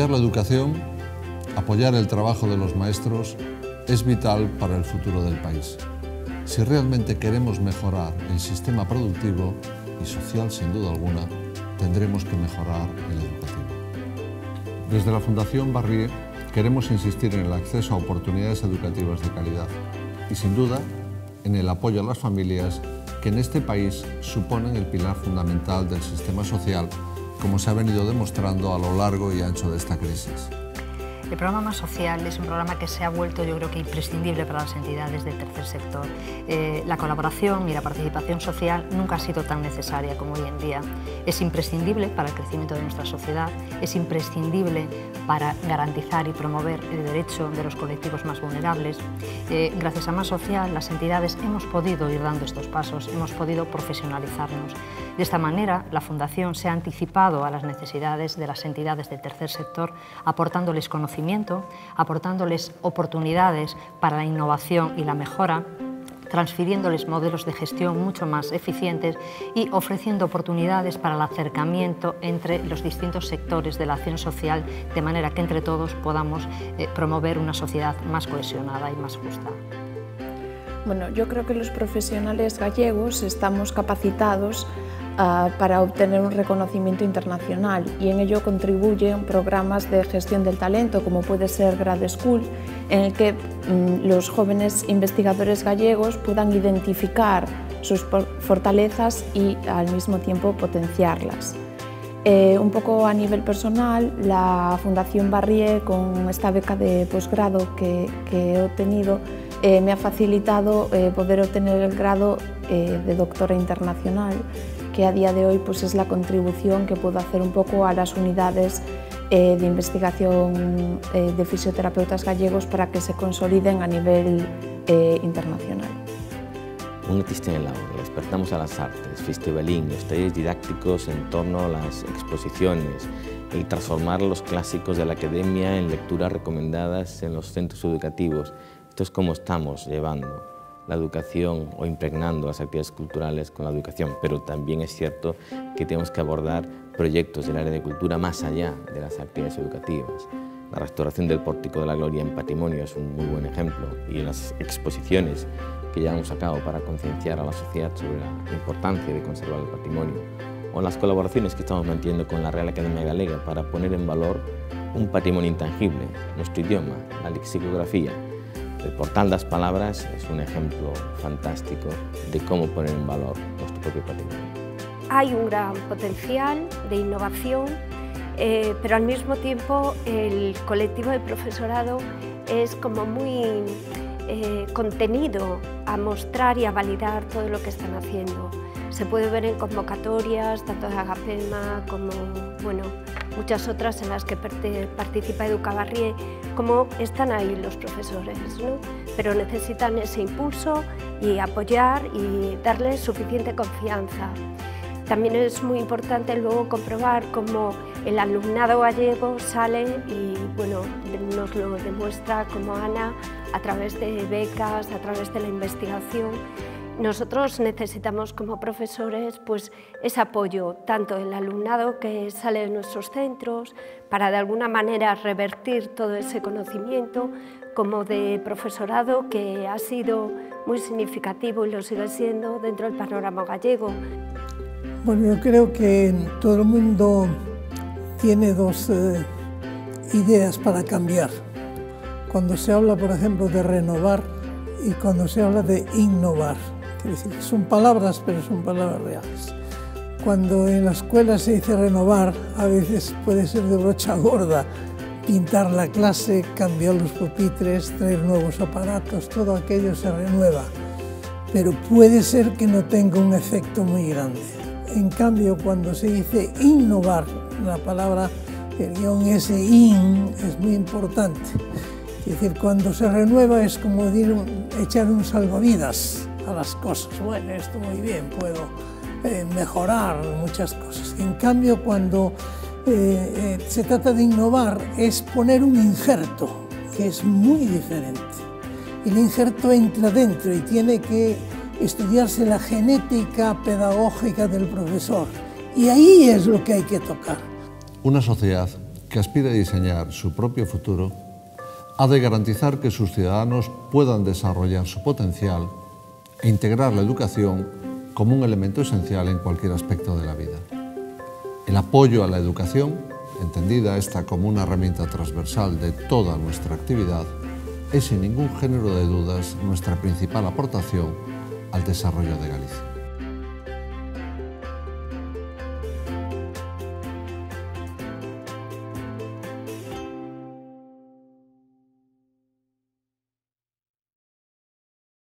Apoyar la educación, apoyar el trabajo de los maestros es vital para el futuro del país. Si realmente queremos mejorar el sistema productivo y social, sin duda alguna, tendremos que mejorar el educativo. Desde la Fundación Barrié queremos insistir en el acceso a oportunidades educativas de calidad y, sin duda, en el apoyo a las familias que en este país suponen el pilar fundamental del sistema social, como se ha venido demostrando a lo largo y ancho de esta crisis. El programa Más Social es un programa que se ha vuelto, yo creo que imprescindible para las entidades del tercer sector. La colaboración y la participación social nunca ha sido tan necesaria como hoy en día. Es imprescindible para el crecimiento de nuestra sociedad, es imprescindible para garantizar y promover el derecho de los colectivos más vulnerables. Gracias a Más Social, las entidades hemos podido ir dando estos pasos, hemos podido profesionalizarnos. De esta manera, la Fundación se ha anticipado a las necesidades de las entidades del tercer sector, aportándoles conocimiento, aportándoles oportunidades para la innovación y la mejora, transfiriéndoles modelos de gestión mucho más eficientes y ofreciendo oportunidades para el acercamiento entre los distintos sectores de la acción social, de manera que entre todos podamos promover una sociedad más cohesionada y más justa. Bueno, yo creo que los profesionales gallegos estamos capacitados para obtener un reconocimiento internacional y en ello contribuyen programas de gestión del talento como puede ser Grad School, en el que los jóvenes investigadores gallegos puedan identificar sus fortalezas y al mismo tiempo potenciarlas. Un poco a nivel personal, la Fundación Barrié, con esta beca de posgrado que he obtenido, me ha facilitado poder obtener el grado de doctora internacional, que a día de hoy pues, es la contribución que puedo hacer un poco a las unidades de investigación de fisioterapeutas gallegos para que se consoliden a nivel internacional. Un artista en el aula, despertamos a las artes, festivalín, los talleres didácticos en torno a las exposiciones, el transformar los clásicos de la academia en lecturas recomendadas en los centros educativos. Esto es como estamos llevando la educación o impregnando las actividades culturales con la educación, pero también es cierto que tenemos que abordar proyectos del área de cultura más allá de las actividades educativas. La restauración del Pórtico de la Gloria en Patrimonio es un muy buen ejemplo y las exposiciones que llevamos a cabo para concienciar a la sociedad sobre la importancia de conservar el patrimonio, o las colaboraciones que estamos manteniendo con la Real Academia Galega para poner en valor un patrimonio intangible, nuestro idioma, la lexicografía. El portal Das Palabras es un ejemplo fantástico de cómo poner en valor nuestro propio patrimonio. Hay un gran potencial de innovación, pero al mismo tiempo el colectivo de profesorado es como muy contenido a mostrar y a validar todo lo que están haciendo. Se puede ver en convocatorias, tanto de Agapema como muchas otras en las que participa Educabarrié, como están ahí los profesores, ¿no? Pero necesitan ese impulso y apoyar y darles suficiente confianza. También es muy importante luego comprobar cómo el alumnado gallego sale y nos lo demuestra como Ana a través de becas, a través de la investigación. Nosotros necesitamos como profesores pues, ese apoyo, tanto del alumnado que sale de nuestros centros, para de alguna manera revertir todo ese conocimiento, como de profesorado que ha sido muy significativo y lo sigue siendo dentro del panorama gallego. Bueno, yo creo que todo el mundo tiene dos ideas para cambiar. Cuando se habla, por ejemplo, de renovar y cuando se habla de innovar. Es decir, son palabras, pero son palabras reales. Cuando en la escuela se dice renovar, a veces puede ser de brocha gorda, pintar la clase, cambiar los pupitres, traer nuevos aparatos, todo aquello se renueva. Pero puede ser que no tenga un efecto muy grande. En cambio, cuando se dice innovar, la palabra, el guión ese in, es muy importante. Es decir, cuando se renueva es como echar un salvavidas a las cosas. Bueno, esto muy bien, puedo mejorar muchas cosas. En cambio, cuando se trata de innovar, es poner un injerto, que es muy diferente. El injerto entra dentro y tiene que estudiarse la genética pedagógica del profesor. Y ahí es lo que hay que tocar. Una sociedad que aspira a diseñar su propio futuro, ha de garantizar que sus ciudadanos puedan desarrollar su potencial e integrar la educación como un elemento esencial en cualquier aspecto de la vida. El apoyo a la educación, entendida esta como una herramienta transversal de toda nuestra actividad, es sin ningún género de dudas nuestra principal aportación al desarrollo de Galicia.